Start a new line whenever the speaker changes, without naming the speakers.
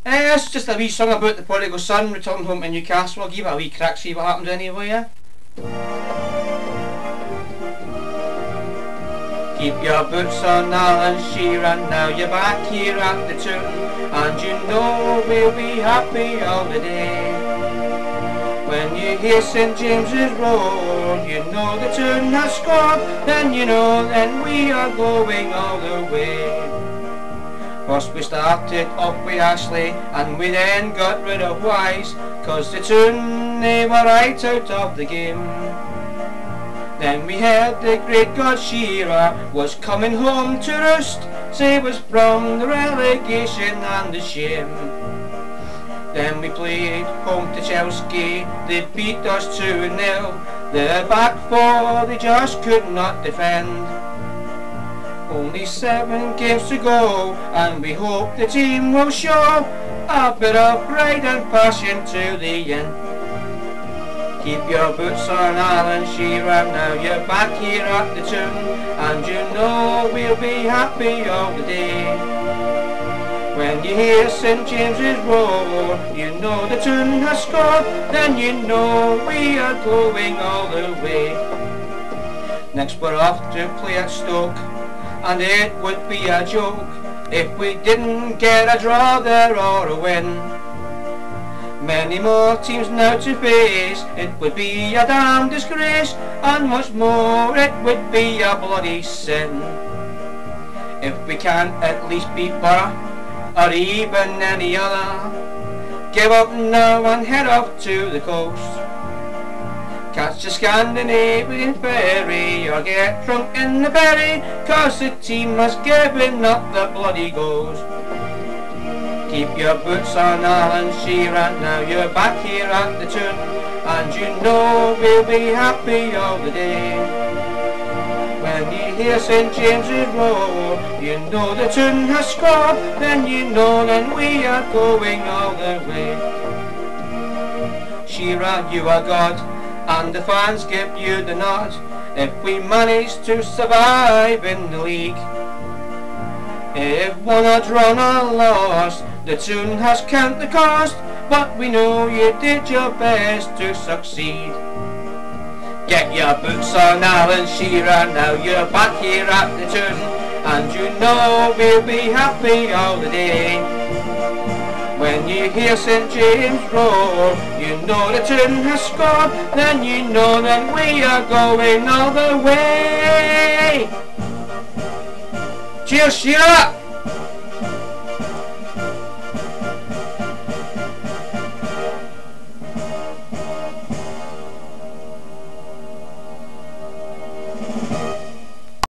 It's just a wee song about the prodigal son returning home to Newcastle. I'll give it a wee crack, see what happens anyway, yeah? Keep your boots on, Alan Shearer, now you're back here at the tune, and you know we'll be happy all the day. When you hear St James's roll, you know the tune has scored, then you know then we are going all the way. First we started off with Ashley, and we then got rid of Wise, 'cause the tune they were right out of the game. Then we heard the great God Shearer was coming home to roost, save us from the relegation and the shame. Then we played home to Chelsea, they beat us 2-0. Their back four they just could not defend. Only 7 games to go, and we hope the team will show a bit of pride and passion to the end. Keep your boots on, Alan Shearer, now you're back here at the tune, and you know we'll be happy all the day. When you hear St James's roll, you know the tune has scored, then you know we are going all the way. Next we're off to play at Stoke, and it would be a joke if we didn't get a draw there or a win. Many more teams now to face, it would be a damn disgrace, and much more it would be a bloody sin. If we can't at least beat Borough, or even any other, give up now and head off to the coast. Catch a Scandinavian ferry, or get drunk in the ferry, 'cause the team has given up the bloody ghost. Keep your boots on, Alan Shearer, now you're back here at the tune, and you know we'll be happy all the day. When you hear St James's roll, you know the tune has scored, then you know then we are going all the way. Shearer, you are God, and the fans give you the nod, if we manage to survive in the league. If one or drawn or lost, the tune has count the cost, but we know you did your best to succeed. Get your boots on, Alan Shearer, now you're back here at the tune, and you know we'll be happy all the day. When you hear St James roll, you know the tune has scored, then you know that we are going all the way. Cheers, Shearer!